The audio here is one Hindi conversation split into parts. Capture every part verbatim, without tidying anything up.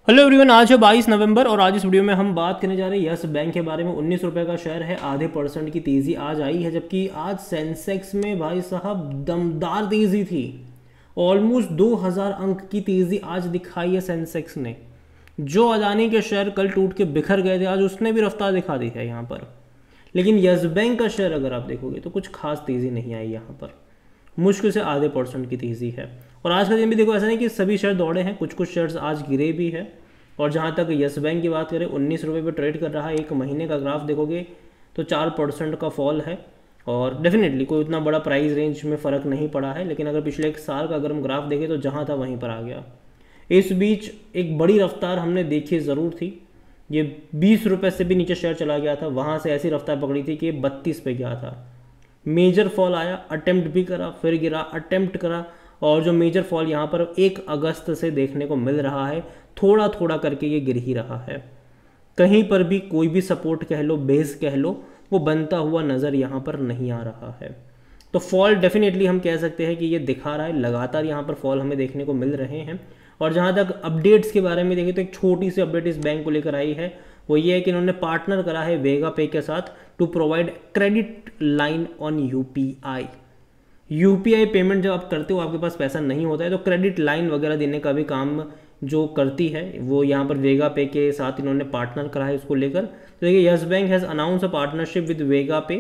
हेलो एवरीवन, आज है बाईस नवंबर और आज इस वीडियो में हम बात करने जा रहे हैं यस बैंक के बारे में। उन्नीस रुपये का शेयर है, आधे परसेंट की तेज़ी आज आई है, जबकि आज सेंसेक्स में भाई साहब दमदार तेज़ी थी। ऑलमोस्ट दो हज़ार अंक की तेज़ी आज दिखाई है सेंसेक्स ने। जो अदानी के शेयर कल टूट के बिखर गए थे, आज उसने भी रफ्तार दिखा दी है यहाँ पर। लेकिन यस बैंक का शेयर अगर आप देखोगे तो कुछ खास तेज़ी नहीं आई यहाँ पर, मुश्किल से आधे परसेंट की तेज़ी है। और आज का दिन भी देखो, ऐसा नहीं कि सभी शेयर दौड़े हैं, कुछ कुछ शेयर्स आज गिरे भी है। और जहाँ तक यस बैंक की बात करें, उन्नीस रुपये पर ट्रेड कर रहा है। एक महीने का ग्राफ देखोगे तो चार परसेंट का फॉल है। और डेफिनेटली कोई उतना बड़ा प्राइस रेंज में फ़र्क नहीं पड़ा है, लेकिन अगर पिछले एक साल का अगर हम ग्राफ देखें तो जहाँ था वहीं पर आ गया। इस बीच एक बड़ी रफ्तार हमने देखी ज़रूर थी, ये बीस रुपये से भी नीचे शेयर चला गया था, वहाँ से ऐसी रफ्तार पकड़ी थी कि ये बत्तीस पे गया था। मेजर फॉल आया, अटेम्प्ट भी करा, फिर गिरा, अटेम्प्ट करा, और जो मेजर फॉल यहाँ पर एक अगस्त से देखने को मिल रहा है, थोड़ा थोड़ा करके ये गिर ही रहा है। कहीं पर भी कोई भी सपोर्ट कह लो, बेस कह लो, वो बनता हुआ नज़र यहाँ पर नहीं आ रहा है। तो फॉल डेफिनेटली हम कह सकते हैं कि ये दिखा रहा है, लगातार यहाँ पर फॉल हमें देखने को मिल रहे हैं। और जहाँ तक अपडेट्स के बारे में देखें तो एक छोटी सी अपडेट इस बैंक को लेकर आई है, वो ये है कि इन्होंने पार्टनर करा है वेगा पे के साथ to provide credit line on UPI. UPI payment जब आप करते हो, आपके पास पैसा नहीं होता है, तो क्रेडिट लाइन वगैरह देने का भी काम जो करती है वो यहाँ पर वेगा पे के साथ इन्होंने पार्टनर करा है इसको लेकर। तो देखिए, Yes Bank has announce a partnership with Vega Pay,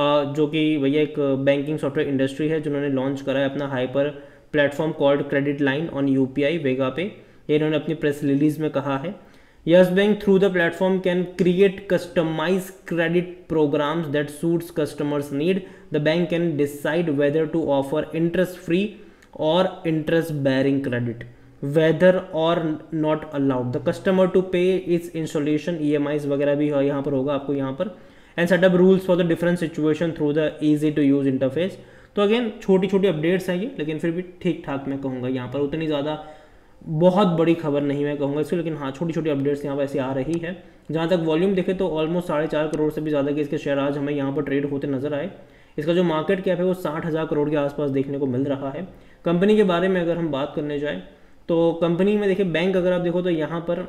जो कि भैया एक बैंकिंग सॉफ्टवेयर इंडस्ट्री है जिन्होंने लॉन्च करा है अपना hyper platform called credit line on UPI Vega Pay. ये इन्होंने अपनी प्रेस रिलीज में कहा है। Yes Bank through the platform can create customized credit programs that suits customers' need. The bank can decide whether to offer interest-free or interest-bearing credit, whether or not allowed the customer to pay its installation E M Is वगैरह भी यहाँ पर होगा आपको यहाँ पर, and set up rules for the different situation through the easy to use interface. तो अगेन छोटी छोटी अपडेट्स हैं ये, लेकिन फिर भी ठीक ठाक मैं कहूँगा, यहाँ पर उतनी ज़्यादा बहुत बड़ी खबर नहीं मैं कहूँगा इसको, लेकिन हाँ छोटी छोटी अपडेट्स यहाँ पर ऐसे आ रही है। जहाँ तक वॉल्यूम देखे तो ऑलमोस्ट साढ़े चार करोड़ से भी ज़्यादा के इसके शेयर आज हमें यहाँ पर ट्रेड होते नजर आए। इसका जो मार्केट कैप है वो साठ हज़ार करोड़ के आसपास देखने को मिल रहा है। कंपनी के बारे में अगर हम बात करने जाएँ तो कंपनी में देखिए, बैंक अगर आप देखो तो यहाँ पर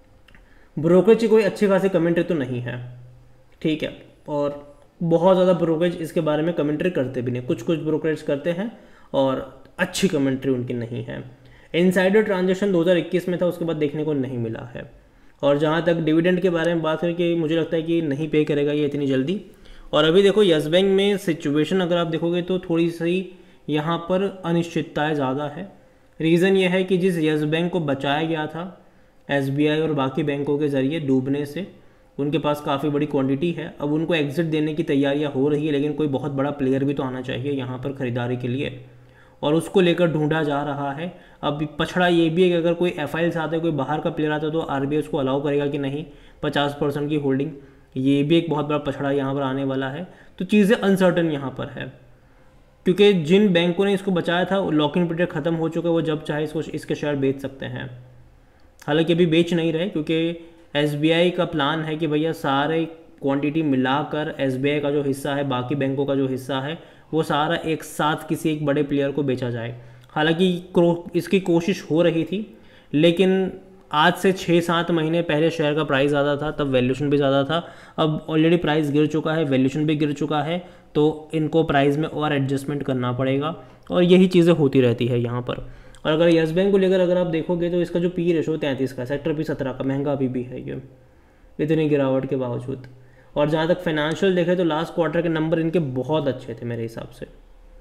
ब्रोकरेज की कोई अच्छी खासी कमेंट्री तो नहीं है, ठीक है, और बहुत ज़्यादा ब्रोकरेज इसके बारे में कमेंट्री करते भी नहीं, कुछ कुछ ब्रोकरेज करते हैं और अच्छी कमेंट्री उनकी नहीं है। इनसाइडर ट्रांजेक्शन दो हज़ार इक्कीस में था, उसके बाद देखने को नहीं मिला है। और जहाँ तक डिविडेंड के बारे में बात करें कि मुझे लगता है कि नहीं पे करेगा ये इतनी जल्दी। और अभी देखो यस बैंक में सिचुएशन अगर आप देखोगे तो थोड़ी सी यहाँ पर अनिश्चितताएँ ज़्यादा है। रीज़न ये है कि जिस यस बैंक को बचाया गया था एसबीआई और बाकी बैंकों के ज़रिए डूबने से, उनके पास काफ़ी बड़ी क्वांटिटी है, अब उनको एग्जिट देने की तैयारियाँ हो रही है, लेकिन कोई बहुत बड़ा प्लेयर भी तो आना चाहिए यहाँ पर ख़रीदारी के लिए, और उसको लेकर ढूंढा जा रहा है। अब पछड़ा ये भी है कि अगर कोई एफ आई एल से आता है, कोई बाहर का प्लेयर आता है, तो आरबीआई उसको अलाउ करेगा कि नहीं पचास परसेंट की होल्डिंग, ये भी एक बहुत बड़ा पछड़ा यहाँ पर आने वाला है। तो चीज़ें अनसर्टन यहाँ पर है, क्योंकि जिन बैंकों ने इसको बचाया था लॉक इन पीरियड खत्म हो चुका है, वो जब चाहे इसको इसके शेयर बेच सकते हैं। हालांकि अभी बेच नहीं रहे, क्योंकि एसबीआई का प्लान है कि भैया सारे क्वांटिटी मिलाकर एसबीआई का जो हिस्सा है, बाकी बैंकों का जो हिस्सा है, वो सारा एक साथ किसी एक बड़े प्लेयर को बेचा जाए। हालांकि इसकी कोशिश हो रही थी, लेकिन आज से छः सात महीने पहले शेयर का प्राइस ज़्यादा था, तब वैल्यूशन भी ज़्यादा था। अब ऑलरेडी प्राइस गिर चुका है, वैल्यूशन भी गिर चुका है, तो इनको प्राइस में और एडजस्टमेंट करना पड़ेगा, और यही चीज़ें होती रहती है यहाँ पर। और अगर यस बैंक को लेकर अगर आप देखोगे तो इसका जो पी रेशो तैंतीस का, सेक्टर भी सत्रह का, महंगा अभी भी है ये इतनी गिरावट के बावजूद। और जहाँ तक फाइनेंशियल देखें तो लास्ट क्वार्टर के नंबर इनके बहुत अच्छे थे, मेरे हिसाब से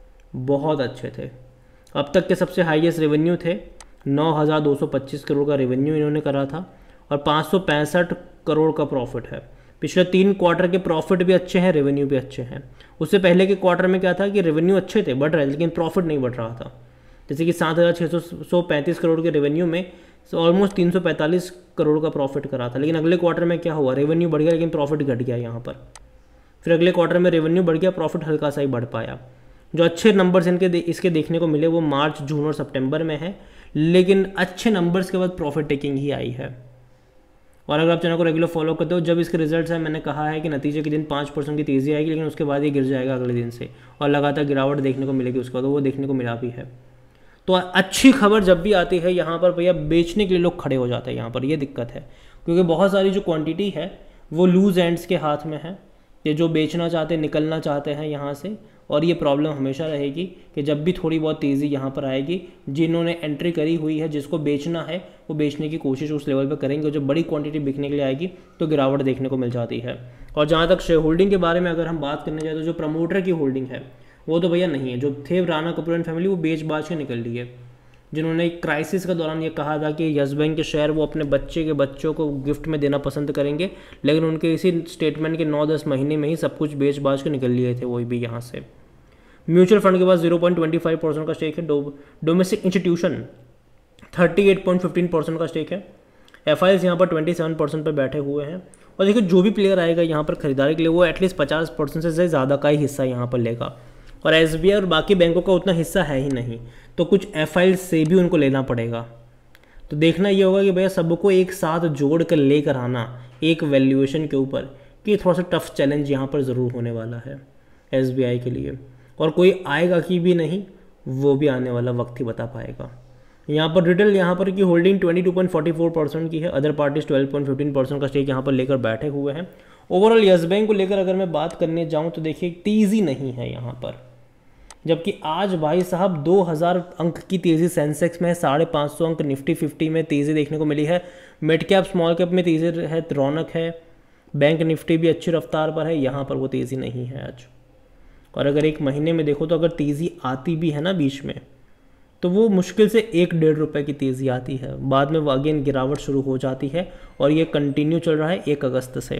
बहुत अच्छे थे। अब तक के सबसे हाईएस्ट रेवेन्यू थे, नौ हज़ार दो सौ पच्चीस करोड़ का रेवेन्यू इन्होंने करा था, और पाँच सौ पैंसठ करोड़ का प्रॉफिट है। पिछले तीन क्वार्टर के प्रॉफिट भी अच्छे हैं, रेवेन्यू भी अच्छे हैं। उससे पहले के क्वार्टर में क्या था कि रेवेन्यू अच्छे थे, बढ़ रहे थे, लेकिन प्रॉफिट नहीं बढ़ रहा था। जैसे कि सात हज़ार छः सौ पैंतीस करोड़ के रेवेन्यू में ऑलमोस्ट तीन सौ पैंतालीस करोड़ का प्रॉफिट करा था, लेकिन अगले क्वार्टर में क्या हुआ, रेवेन्यू बढ़ गया लेकिन प्रॉफिट घट गया यहाँ पर। फिर अगले क्वार्टर में रेवेन्यू बढ़ गया, प्रॉफिट हल्का सा ही बढ़ पाया। जो अच्छे नंबर्स इनके दे, इसके देखने को मिले वो मार्च, जून और सितंबर में है, लेकिन अच्छे नंबर्स के बाद प्रॉफिट टेकिंग ही आई है। और अगर आप चैनल को रेगुलर फॉलो करते हो, जब इसके रिजल्ट्स हैं, मैंने कहा है कि नतीजे के दिन पाँच परसेंट की तेज़ी आएगी, लेकिन उसके बाद ये गिर जाएगा अगले दिन से, और लगातार गिरावट देखने को मिलेगी उसका, तो वो देखने को मिला भी है। तो अच्छी खबर जब भी आती है यहाँ पर भैया बेचने के लिए लोग खड़े हो जाते हैं, यहाँ पर ये दिक्कत है, क्योंकि बहुत सारी जो क्वांटिटी है वो लूज एंड्स के हाथ में है, ये जो बेचना चाहते हैं निकलना चाहते हैं यहाँ से, और ये प्रॉब्लम हमेशा रहेगी कि जब भी थोड़ी बहुत तेज़ी यहाँ पर आएगी, जिन्होंने एंट्री करी हुई है जिसको बेचना है वो बेचने की कोशिश उस लेवल पर करेंगे, और जब बड़ी क्वांटिटी बिकने के लिए आएगी तो गिरावट देखने को मिल जाती है। और जहाँ तक शेयर होल्डिंग के बारे में अगर हम बात करने जाए तो जो प्रमोटर की होल्डिंग है वो तो भैया नहीं है, जो थे राणा कपूर एंड फैमिली वो बेच बाज के निकल रही है, जिन्होंने क्राइसिस के दौरान ये कहा था कि यस बैंक के शेयर वो अपने बच्चे के बच्चों को गिफ्ट में देना पसंद करेंगे, लेकिन उनके इसी स्टेटमेंट के नौ दस महीने में ही सब कुछ बेच बाज के निकल लिए थे वही भी यहाँ से। म्यूचुअल फंड के पास zero point two five percent का स्टेक है, domestic institution thirty eight point fifteen percent का स्टेक है, एफ आई एस यहाँ पर ट्वेंटी सेवन परसेंट पर बैठे हुए हैं। और देखिए जो भी प्लेयर आएगा यहाँ पर खरीदारी के लिए वो एटलीस्ट पचास परसेंट से ज़्यादा का ही हिस्सा यहाँ पर लेगा, और एस बी आई और बाकी बैंकों का उतना हिस्सा है ही नहीं, तो कुछ एफ आई एल से भी उनको लेना पड़ेगा। तो देखना ये होगा कि भैया सबको एक साथ जोड़ कर लेकर आना एक वैल्यूएशन के ऊपर, कि थोड़ा सा टफ चैलेंज यहाँ पर ज़रूर होने वाला है एस बी आई के लिए, और कोई आएगा कि भी नहीं वो भी आने वाला वक्त ही बता पाएगा। यहाँ पर रिटेल यहाँ पर की होल्डिंग बाईस पॉइंट फोर फोर परसेंट की है, other parties twelve point fifteen percent का स्टेक यहाँ पर लेकर बैठे हुए हैं। ओवरऑल यस बैंक को लेकर अगर मैं बात करने जाऊँ तो देखिए तेज़ी नहीं है यहाँ पर, जबकि आज भाई साहब दो हज़ार अंक की तेज़ी सेंसेक्स में है, साढ़े पाँच सौ अंक निफ्टी फिफ्टी में तेज़ी देखने को मिली है, मिड कैप स्मॉल कैप में तेज़ी है, रौनक है, बैंक निफ्टी भी अच्छी रफ्तार पर है, यहाँ पर वो तेज़ी नहीं है आज। और अगर एक महीने में देखो तो अगर तेज़ी आती भी है ना बीच में, तो वो मुश्किल से एक डेढ़ रुपये की तेज़ी आती है, बाद में वो अगेन गिरावट शुरू हो जाती है, और ये कंटिन्यू चल रहा है एक अगस्त से।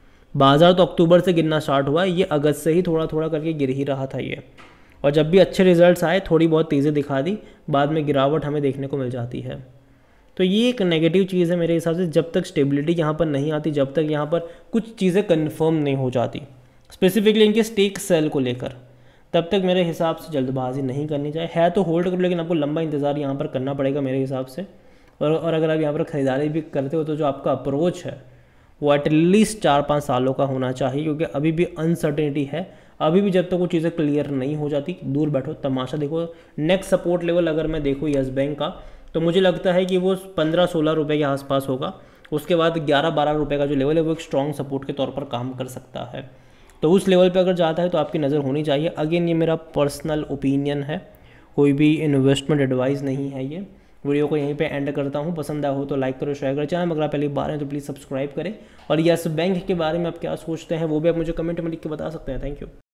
बाजार तो अक्टूबर से गिरना स्टार्ट हुआ है, ये अगस्त से ही थोड़ा थोड़ा करके गिर ही रहा था ये, और जब भी अच्छे रिजल्ट्स आए थोड़ी बहुत तेज़ी दिखा दी, बाद में गिरावट हमें देखने को मिल जाती है। तो ये एक नेगेटिव चीज़ है मेरे हिसाब से, जब तक स्टेबिलिटी यहाँ पर नहीं आती, जब तक यहाँ पर कुछ चीज़ें कन्फर्म नहीं हो जाती स्पेसिफिकली इनके स्टेक सेल को लेकर, तब तक मेरे हिसाब से जल्दबाजी नहीं करनी चाहिए। है तो होल्ड करो, लेकिन आपको लंबा इंतज़ार यहाँ पर करना पड़ेगा मेरे हिसाब से। और और अगर आप यहाँ पर ख़रीदारी भी करते हो तो जो आपका अप्रोच है वो एटलीस्ट चार पाँच सालों का होना चाहिए, क्योंकि अभी भी अनसर्टेनिटी है, अभी भी जब तक वो चीज़ें क्लियर नहीं हो जाती दूर बैठो तमाशा देखो। नेक्स्ट सपोर्ट लेवल अगर मैं देखूँ यस बैंक का, तो मुझे लगता है कि वो पंद्रह सोलह रुपये के आसपास होगा, उसके बाद ग्यारह बारह रुपये का जो लेवल है वो एक स्ट्रॉन्ग सपोर्ट के तौर पर काम कर सकता है। तो उस लेवल पे अगर जाता है तो आपकी नज़र होनी चाहिए। अगेन ये मेरा पर्सनल ओपिनियन है, कोई भी इन्वेस्टमेंट एडवाइस नहीं है ये। वीडियो को यहीं पे एंड करता हूँ, पसंद आया हो तो लाइक करो, शेयर करो, चैनल अगर आप पहली बार हैं तो प्लीज़ सब्सक्राइब करें, और यस बैंक के बारे में आप क्या सोचते हैं वो भी आप मुझे कमेंट में लिख के बता सकते हैं। Thank you.